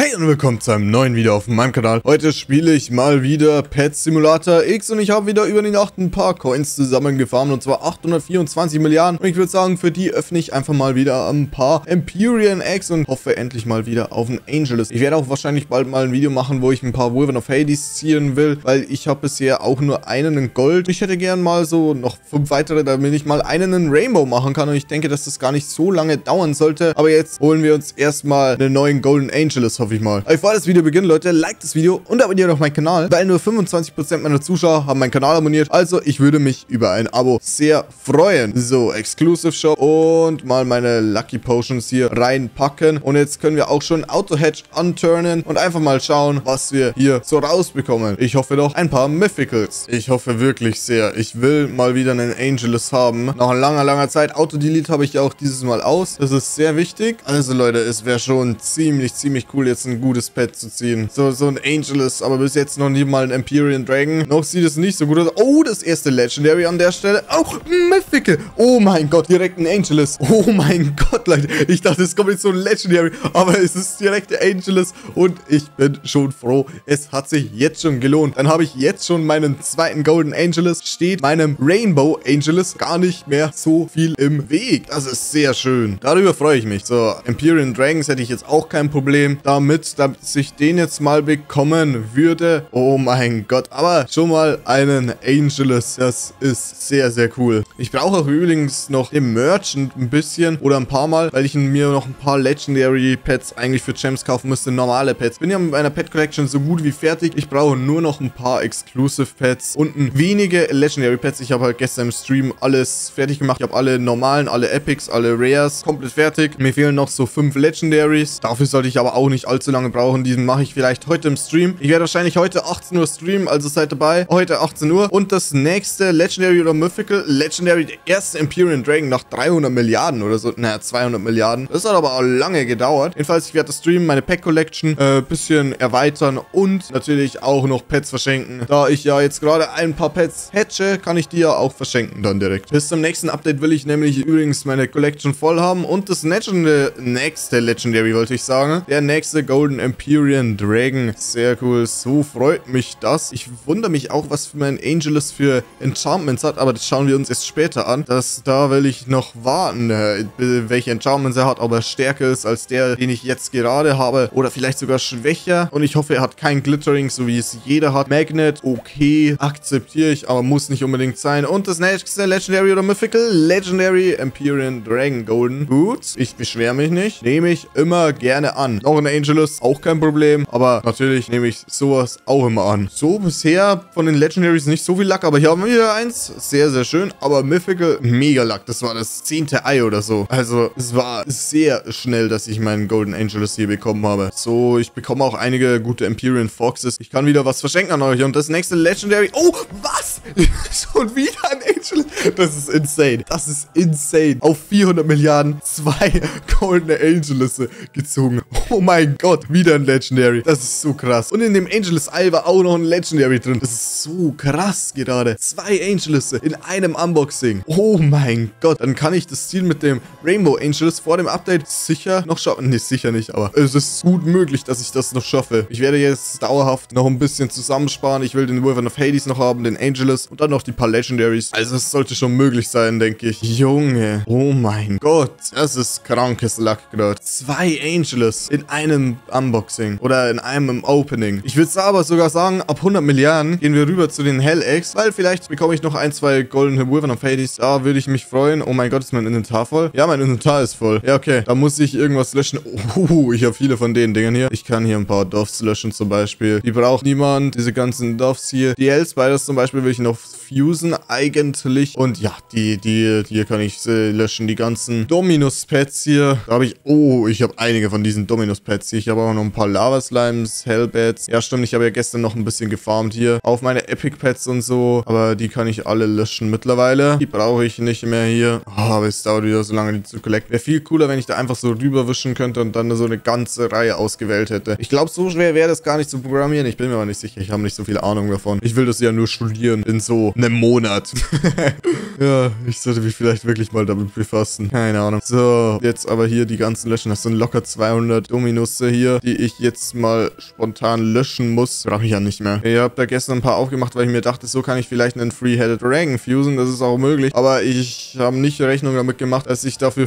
Hi und willkommen zu einem neuen Video auf meinem Kanal. Heute spiele ich mal wieder Pet Simulator X und ich habe wieder über die Nacht ein paar Coins zusammengefarmt und zwar 824 Milliarden. Und ich würde sagen, für die öffne ich einfach mal wieder ein paar Empyrean Eggs und hoffe endlich mal wieder auf ein Angelus. Ich werde auch wahrscheinlich bald mal ein Video machen, wo ich ein paar Wyvern of Hades ziehen will, weil ich habe bisher auch nur einen in Gold. Ich hätte gern mal so noch 5 weitere, damit ich mal einen in Rainbow machen kann und ich denke, dass das gar nicht so lange dauern sollte. Aber jetzt holen wir uns erstmal einen neuen Golden Angelus, hoffe ich mal. Bevor das Video beginnt, Leute, liked das Video und abonniert auch meinen Kanal, weil nur 25% meiner Zuschauer haben meinen Kanal abonniert. Also ich würde mich über ein Abo sehr freuen. So, Exclusive Shop und mal meine Lucky Potions hier reinpacken. Und jetzt können wir auch schon Auto-Hedge unturnen und einfach mal schauen, was wir hier so rausbekommen. Ich hoffe doch ein paar Mythicals. Ich hoffe wirklich sehr. Ich will mal wieder einen Angelus haben. Nach langer Zeit. Auto-Delete habe ich ja auch dieses Mal aus. Das ist sehr wichtig. Also Leute, es wäre schon ziemlich cool, jetzt ein gutes Pet zu ziehen. So ein Angelus, aber bis jetzt noch nie mal ein Empyrean Dragon. Noch sieht es nicht so gut aus. Oh, das erste Legendary an der Stelle. Auch Mythical. Oh mein Gott, direkt ein Angelus. Oh mein Gott, Leute. Ich dachte, es kommt jetzt so ein Legendary, aber es ist direkt der Angelus und ich bin schon froh. Es hat sich jetzt schon gelohnt. Dann habe ich jetzt schon meinen zweiten Golden Angelus. Steht meinem Rainbow Angelus gar nicht mehr so viel im Weg. Das ist sehr schön. Darüber freue ich mich. So, Empyrean Dragons hätte ich jetzt auch kein Problem damit, dass ich den jetzt mal bekommen würde. Oh mein Gott. Aber schon mal einen Angelus. Das ist sehr cool. Ich brauche auch übrigens noch den Merchant ein bisschen oder ein paar Mal, weil ich mir noch ein paar Legendary Pets eigentlich für Gems kaufen müsste. Normale Pets. Bin ja mit meiner Pet Collection so gut wie fertig. Ich brauche nur noch ein paar Exclusive Pets und wenige Legendary Pets. Ich habe halt gestern im Stream alles fertig gemacht. Ich habe alle normalen, alle Epics, alle Rares komplett fertig. Mir fehlen noch so 5 Legendaries. Dafür sollte ich aber auch nicht allzu lange brauchen. Diesen mache ich vielleicht heute im Stream. Ich werde wahrscheinlich heute 18 Uhr streamen, also seid dabei. Heute 18 Uhr. Und das nächste Legendary oder Mythical. Legendary, der erste Empyrean Dragon nach 300 Milliarden oder so. Naja, 200 Milliarden. Das hat aber auch lange gedauert. Jedenfalls, ich werde das Streamen, meine Pack Collection bisschen erweitern und natürlich auch noch Pets verschenken. Da ich ja jetzt gerade ein paar Pets hatche, kann ich die ja auch verschenken dann direkt. Bis zum nächsten Update will ich nämlich übrigens meine Collection voll haben und das nächste Legendary, wollte ich sagen. Der nächste Golden Empyrean Dragon. Sehr cool. So freut mich das. Ich wundere mich auch, was mein Angelus für Enchantments hat, aber das schauen wir uns erst später an. Da will ich noch warten, welche Enchantments er hat, ob er stärker ist als der, den ich jetzt gerade habe oder vielleicht sogar schwächer. Und ich hoffe, er hat kein Glittering, so wie es jeder hat. Magnet, okay, akzeptiere ich, aber muss nicht unbedingt sein. Und das nächste Legendary oder Mythical, Legendary Empyrean Dragon Golden. Gut, ich beschwere mich nicht. Nehme ich immer gerne an. Noch ein Angelus, auch kein Problem, aber natürlich nehme ich sowas auch immer an. So, bisher von den Legendaries nicht so viel Lack, aber hier haben wir wieder eins. Sehr schön, aber Mythical, mega Lack. Das war das 10. Ei oder so. Also, es war sehr schnell, dass ich meinen Golden Angelus hier bekommen habe. So, ich bekomme auch einige gute Empyrean Foxes. Ich kann wieder was verschenken an euch. Und das nächste Legendary... Oh, was? Schon wieder ein Angelus? Das ist insane. Das ist insane. Auf 400 Milliarden 2 goldene Angelus gezogen. Oh mein Gott, wieder ein Legendary. Das ist so krass. Und in dem Angelus Ei war auch noch ein Legendary drin. Das ist so krass gerade. 2 Angelus in einem Unboxing. Oh mein Gott. Dann kann ich das Ziel mit dem Rainbow Angelus vor dem Update sicher noch schaffen. Ne, sicher nicht, aber es ist gut möglich, dass ich das noch schaffe. Ich werde jetzt dauerhaft noch ein bisschen zusammensparen. Ich will den Wyvern of Hades noch haben, den Angelus und dann noch die paar Legendaries. Also es sollte schon möglich sein, denke ich. Junge. Oh mein Gott. Das ist krankes Luck gerade. 2 Angelus in einem Unboxing oder in einem Opening. Ich würde aber sogar sagen, ab 100 Milliarden gehen wir rüber zu den Hell Eggs, weil vielleicht bekomme ich noch 1, 2 goldene Wyvern of Hades. Da würde ich mich freuen. Oh mein Gott, ist mein Inventar voll? Ja, mein Inventar ist voll. Ja, okay. Da muss ich irgendwas löschen. Oh, ich habe viele von den Dingen hier. Ich kann hier ein paar Doves löschen zum Beispiel. Die braucht niemand. Diese ganzen Doves hier. Die Hell Spiders zum Beispiel will ich noch fusen eigentlich. Und ja, die hier kann ich löschen. Die ganzen Dominus-Pets hier. Da habe ich... Oh, ich habe einige von diesen Dominus-Pets hier. Ich habe auch noch ein paar Lava-Slimes, Hellbats. Ja, stimmt. Ich habe ja gestern noch ein bisschen gefarmt hier. Auf meine Epic-Pets und so. Aber die kann ich alle löschen mittlerweile. Die brauche ich nicht mehr hier. Oh, aber es dauert wieder so lange, die zu collecten. Wäre viel cooler, wenn ich da einfach so rüberwischen könnte und dann so eine ganze Reihe ausgewählt hätte. Ich glaube, so schwer wäre das gar nicht zu programmieren. Ich bin mir aber nicht sicher. Ich habe nicht so viel Ahnung davon. Ich will das ja nur studieren in so einem Monat. Ja, ich sollte mich vielleicht wirklich mal damit befassen. Keine Ahnung. So, jetzt aber hier die ganzen löschen. Das sind locker 200 Dominusse hier, die ich jetzt mal spontan löschen muss. Brauche ich ja nicht mehr. Ich habe da gestern ein paar aufgemacht, weil ich mir dachte, so kann ich vielleicht einen Three-Headed Dragon fusen. Das ist auch möglich. Aber ich habe nicht Rechnung damit gemacht, dass ich dafür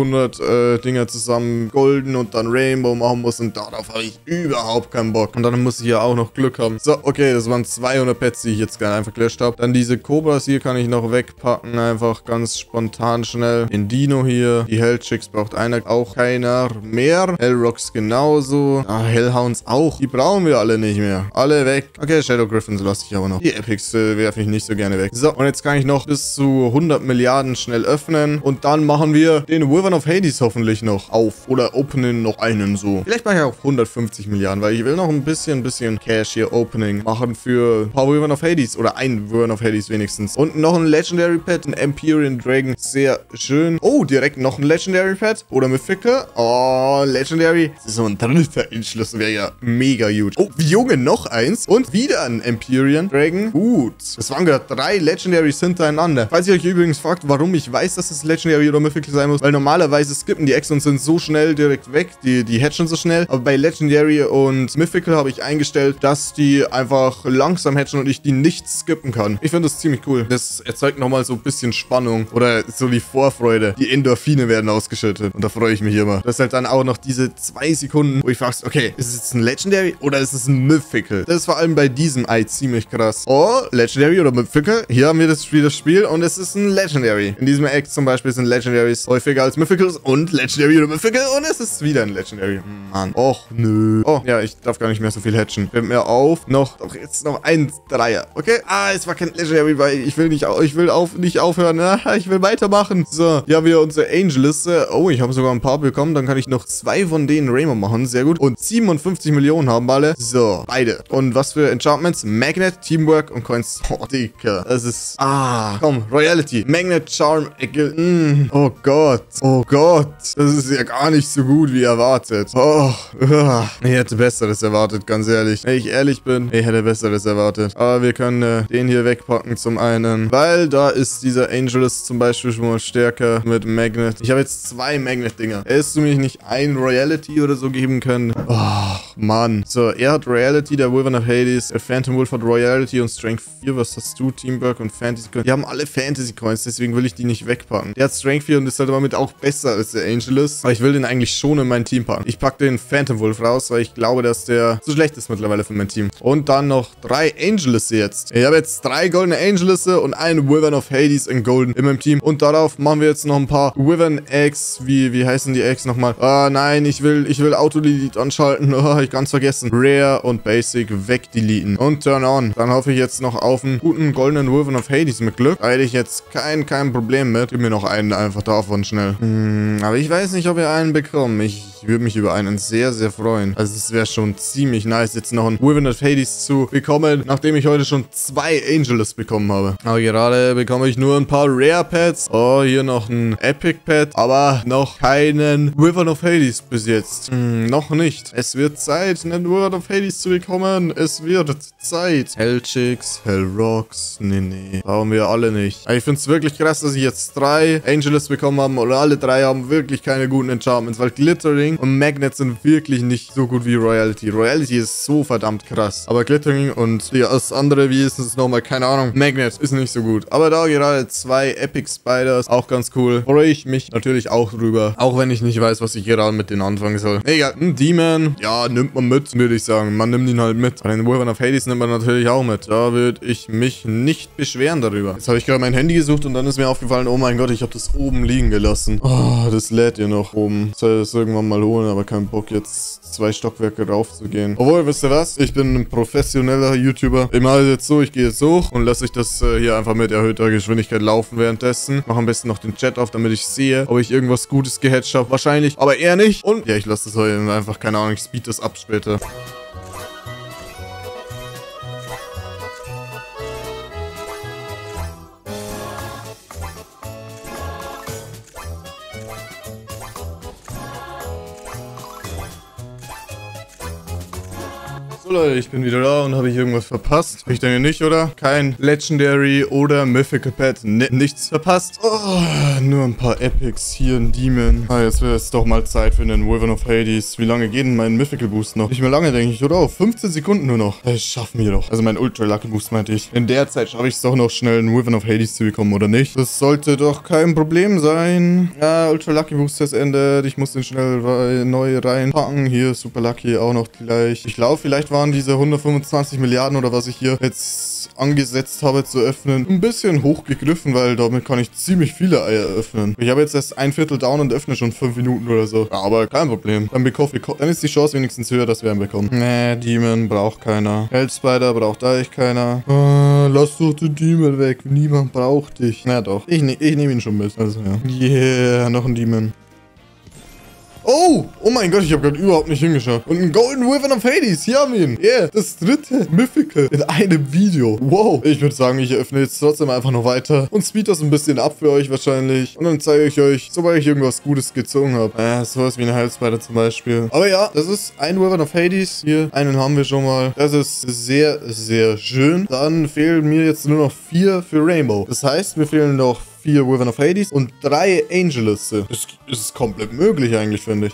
500 Dinger zusammen Golden und dann Rainbow machen muss. Und darauf habe ich überhaupt keinen Bock. Und dann muss ich ja auch noch Glück haben. So, okay, das waren 200 Pets, die ich jetzt gerade einfach gelöscht habe. Dann diese Cobras hier kann ich noch wegpacken. Einfach ganz spontan schnell. Den Dino hier. Die Hellchicks braucht einer, auch keiner mehr. Hellrocks genauso. Ah, Hellhounds auch. Die brauchen wir alle nicht mehr. Alle weg. Okay, Shadow Griffins lasse ich aber noch. Die Epics werfe ich nicht so gerne weg. So, und jetzt kann ich noch bis zu 100 Milliarden schnell öffnen. Und dann machen wir den Wyvern of Hades hoffentlich noch auf. Oder openen noch einen so. Vielleicht mache ich auch 150 Milliarden, weil ich will noch ein bisschen Cash hier Opening machen für ein paar Wyvern of Hades. Oder ein Wyvern of Hades wenigstens. Und noch ein Legendary Pet, ein Empyrean Dragon. Sehr schön. Oh, direkt noch ein Legendary Pet. Oder Mythical. Oh, Legendary. Das ist so ein dritter Entschluss. Wäre ja mega huge. Oh, Junge, noch eins. Und wieder ein Empyrean Dragon. Gut. Das waren gerade 3 Legendaries hintereinander. Falls ihr euch übrigens fragt, warum ich weiß, dass es Legendary oder Mythical sein muss, weil normalerweise skippen die Eggs und sind so schnell direkt weg. Die hatchen so schnell. Aber bei Legendary und Mythical habe ich eingestellt, dass die einfach langsam hatchen und ich die nicht skippen kann. Ich finde das ziemlich cool. Das erzeugt nochmal so ein bisschen Spannung oder so die Vorfreude. Die Endorphine werden ausgeschüttet und da freue ich mich immer. Das ist halt dann auch noch diese 2 Sekunden, wo ich fragst, okay, ist es jetzt ein Legendary oder ist es ein Mythical? Das ist vor allem bei diesem Ei ziemlich krass. Oh, Legendary oder Mythical? Hier haben wir das Spiel und es ist ein Legendary. In diesem Eck zum Beispiel sind Legendaries häufiger als Mythicals und Legendary oder Mythical und es ist wieder ein Legendary. Mann. Och, nö. Oh, ja, ich darf gar nicht mehr so viel hatchen. Fällt mir auf. Doch, jetzt noch ein Dreier. Okay? Ah, es war kein Legendary, weil ich will nicht aufhören. Ich will weitermachen. So, hier haben wir unsere Angel-Liste. Oh, ich habe sogar ein paar bekommen. Dann kann ich noch 2 von denen Rainbow machen. Sehr gut. Und 57 Millionen haben wir alle. So, beide. Und was für Enchantments? Magnet, Teamwork und Coins. Oh, Digga. Das ist... Ah, komm. Royalty. Magnet, Charm, Ecke. Oh Gott. Oh Gott. Das ist ja gar nicht so gut wie erwartet. Oh. Ich hätte Besseres erwartet, ganz ehrlich. Wenn ich ehrlich bin, ich hätte Besseres erwartet. Aber wir können den hier wegpacken zum einen. Weil da ist dieser Angelus zum Beispiel schon mal stärker mit Magnet. Ich habe jetzt 2 Magnet-Dinger. Hättest du mich nicht ein Royalty oder so geben können? Oh, Mann. So, er hat Royalty, der Wyvern of Hades. Der Phantom Wolf hat Royalty und Strength 4. Was hast du? Teamwork und Fantasy Coins. Die haben alle Fantasy Coins, deswegen will ich die nicht wegpacken. Der hat Strength 4 und ist halt damit auch besser als der Angelus. Aber ich will den eigentlich schon in mein Team packen. Ich packe den Phantom Wolf raus, weil ich glaube, dass der so schlecht ist mittlerweile für mein Team. Und dann noch 3 Angelus jetzt. Ich habe jetzt 3 goldene Angelus und einen Wyvern of Hades in Golden in meinem Team. Und darauf machen wir jetzt noch ein paar Wyvern Eggs. Wie heißen die Eggs nochmal? Ah, nein, ich will Auto-Delete anschalten. Oh, ich ganz vergessen. Rare und Basic wegdeleten. Und Turn On. Dann hoffe ich jetzt noch auf einen guten goldenen Wyvern of Hades mit Glück. Da hätte ich jetzt kein Problem mit. Gib mir noch einen einfach davon schnell. Aber ich weiß nicht, ob wir einen bekommen. Ich würde mich über einen sehr freuen. Also es wäre schon ziemlich nice, jetzt noch einen Wyvern of Hades zu bekommen, nachdem ich heute schon 2 Angelus bekommen habe. Aber gerade bekomme ich nur ein paar Rare Pets. Oh, hier noch ein Epic Pet, aber noch keinen Wyvern of Hades bis jetzt. Noch nicht. Es wird Zeit, einen Wyvern of Hades zu bekommen. Es wird Zeit. Hellchicks, Hellrocks, nee. Brauchen wir alle nicht. Aber ich finde es wirklich krass, dass ich jetzt 3 Angelus bekommen habe und alle 3 haben wirklich keine guten Enchantments, weil Glittering und Magnet sind wirklich nicht so gut wie Royalty. Royalty ist so verdammt krass. Aber Glittering und das andere, wie ist es nochmal? Keine Ahnung. Magnet ist nicht so gut. Aber da gerade 2 Epic Spiders, auch ganz cool. Freue ich mich natürlich auch drüber. Auch wenn ich nicht weiß, was ich gerade mit denen anfangen soll. Egal, ein Demon, ja, nimmt man mit, würde ich sagen. Man nimmt ihn halt mit. Bei den Wyvern of Hades nimmt man natürlich auch mit. Da würde ich mich nicht beschweren darüber. Jetzt habe ich gerade mein Handy gesucht und dann ist mir aufgefallen, oh mein Gott, ich habe das oben liegen gelassen. Oh, das lädt ja noch oben. Soll das irgendwann mal holen, aber kein Bock jetzt 2 Stockwerke rauf zu gehen. Obwohl, wisst ihr was? Ich bin ein professioneller YouTuber. Ich mache jetzt so, ich gehe jetzt hoch und lasse ich das hier einfach mit erhöhter Geschwindigkeit laufen währenddessen. Mache am besten noch den Chat auf, damit ich sehe, ob ich irgendwas Gutes gehatcht habe. Wahrscheinlich, aber eher nicht. Und ja, ich lasse das heute einfach, keine Ahnung, ich speed das ab später. So Leute, ich bin wieder da und habe ich irgendwas verpasst? Ich denke nicht, oder? Kein Legendary oder Mythical Pet. Nichts verpasst. Oh, nur ein paar Epics. Hier ein Demon. Jetzt wäre es doch mal Zeit für den Wyvern of Hades. Wie lange geht denn mein Mythical Boost noch? Nicht mehr lange, denke ich, oder? Auf 15 Sekunden nur noch. Das schaffen wir doch. Also mein Ultra Lucky Boost meinte ich. In der Zeit schaffe ich es doch noch schnell, einen Wyvern of Hades zu bekommen, oder nicht? Das sollte doch kein Problem sein. Ja, Ultra Lucky Boost ist endet. Ich muss den schnell neu reinpacken. Hier, Super Lucky auch noch gleich. Ich glaube, vielleicht waren diese 125 Milliarden oder was ich hier jetzt angesetzt habe zu öffnen, ein bisschen hochgegriffen, weil damit kann ich ziemlich viele Eier öffnen. Ich habe jetzt erst ein Viertel down und öffne schon 5 Minuten oder so. Ja, aber kein Problem. Dann ist die Chance wenigstens höher, dass wir einen bekommen. Nee, Demon braucht keiner. Hellspider braucht eigentlich keiner. Lass doch den Demon weg. Niemand braucht dich. Na doch. Ich nehme ihn schon mit. Also ja. Yeah, noch ein Demon. Oh mein Gott, ich habe gerade überhaupt nicht hingeschaut. Und ein Golden Wyvern of Hades, hier haben wir ihn. Yeah, das dritte Mythical in einem Video. Wow. Ich würde sagen, ich öffne jetzt trotzdem einfach noch weiter und speed das ein bisschen ab für euch wahrscheinlich. Und dann zeige ich euch, sobald ich irgendwas Gutes gezogen habe. Sowas wie eine Heilspider zum Beispiel. Aber ja, das ist ein Wyvern of Hades. Hier, einen haben wir schon mal. Das ist sehr, sehr schön. Dann fehlen mir jetzt nur noch 4 für Rainbow. Das heißt, mir fehlen noch 4 Wyvern of Hades und 3 Angelus. Das ist komplett möglich eigentlich, finde ich.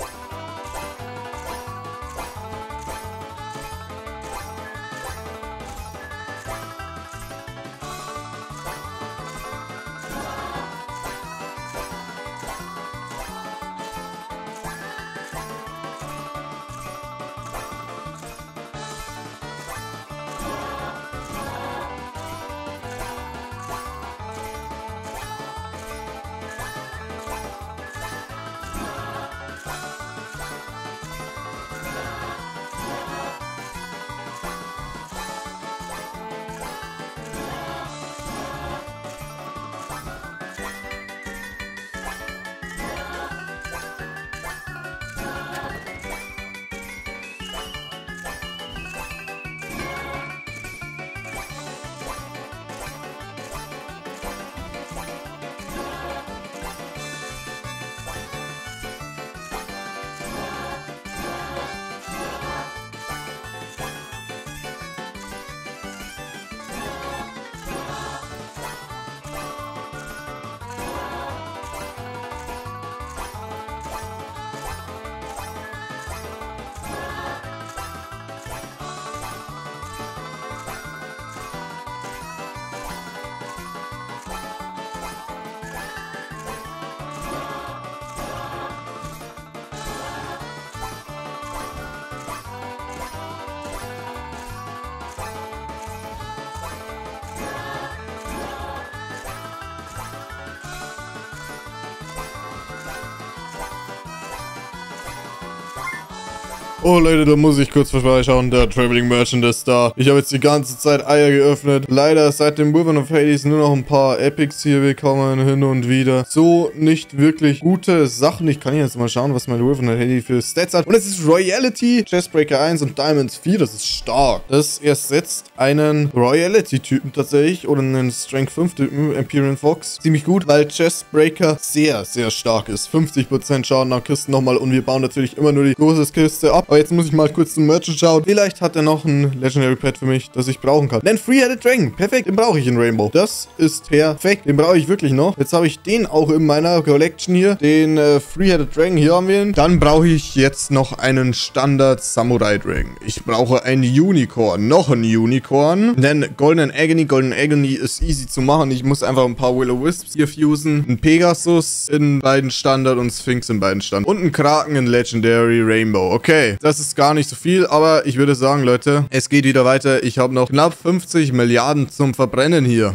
Oh Leute, da muss ich kurz vorbeischauen. Der Traveling Merchant ist da. Ich habe jetzt die ganze Zeit Eier geöffnet. Leider seit dem Wyvern of Hades nur noch ein paar Epics hier bekommen, hin und wieder. So nicht wirklich gute Sachen. Ich kann jetzt mal schauen, was mein Wyvern of Hades für Stats hat. Und es ist Royalty, Chestbreaker 1 und Diamonds 4. Das ist stark. Das ersetzt einen Royalty-Typen tatsächlich oder einen Strength 5-Typen, Empyrean Fox. Ziemlich gut, weil Chestbreaker sehr, sehr stark ist. 50% Schaden nach Kisten nochmal und wir bauen natürlich immer nur die große Kiste ab. Aber jetzt muss ich mal kurz zum Merchant schauen. Vielleicht hat er noch ein Legendary Pet für mich, das ich brauchen kann. Denn Three-Headed Dragon. Perfekt, den brauche ich in Rainbow. Das ist perfekt. Den brauche ich wirklich noch. Jetzt habe ich den auch in meiner Collection hier. Den Three-Headed Dragon. Hier haben wir ihn. Dann brauche ich jetzt noch einen Standard Samurai Dragon. Ich brauche ein Unicorn. Noch ein Unicorn. Denn Golden Agony ist easy zu machen. Ich muss einfach ein paar Will-O-Wisps hier fusen. Ein Pegasus in beiden Standard und Sphinx in beiden Standard. Und ein Kraken in Legendary Rainbow. Okay. Das ist gar nicht so viel, aber ich würde sagen, Leute, es geht wieder weiter. Ich habe noch knapp 50 Milliarden zum Verbrennen hier.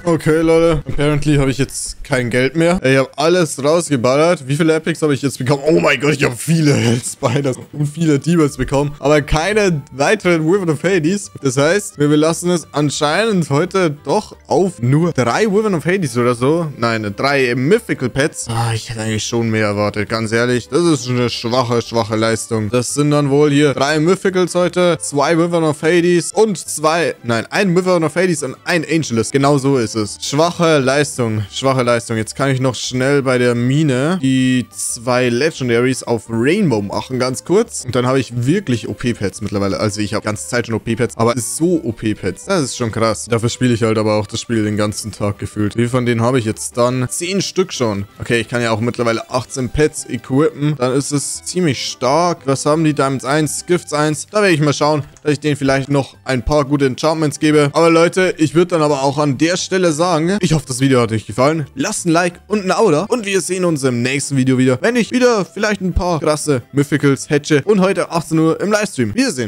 Okay, Leute. Apparently habe ich jetzt kein Geld mehr. Ich habe alles rausgeballert. Wie viele Epics habe ich jetzt bekommen? Oh mein Gott, ich habe viele Spiders und viele T-Birds bekommen. Aber keine weiteren Wyvern of Hades. Das heißt, wir belassen es anscheinend heute doch auf nur 3 Wyvern of Hades oder so. Nein, 3 Mythical Pets. Ich hätte eigentlich schon mehr erwartet, ganz ehrlich. Das ist eine schwache Leistung. Das sind dann wohl hier 3 Mythicals heute, 2 Wyvern of Hades und 1 Wyvern of Hades und ein Angelus. Genau so ist es. Schwache Leistung. Jetzt kann ich noch schnell bei der Mine die 2 Legendaries auf Rainbow machen, ganz kurz. Und dann habe ich wirklich OP-Pets mittlerweile. Also ich habe die ganze Zeit schon OP-Pets, aber so OP-Pets. Das ist schon krass. Dafür spiele ich halt aber auch das Spiel den ganzen Tag gefühlt. Wie viel von denen habe ich jetzt dann? 10 Stück schon. Okay, ich kann ja auch mittlerweile 18 Pets equippen. Dann ist es ziemlich stark. Was haben die? Diamonds 1, Gifts 1. Da werde ich mal schauen, dass ich denen vielleicht noch ein paar gute Enchantments gebe. Aber Leute, ich würde dann aber auch an der Stelle sagen, ich hoffe, das Video hat euch gefallen. Lasst ein Like und ein Abo da. Und wir sehen uns im nächsten Video wieder, wenn ich wieder vielleicht ein paar krasse Mythicals hatche und heute 18 Uhr im Livestream. Wiedersehen.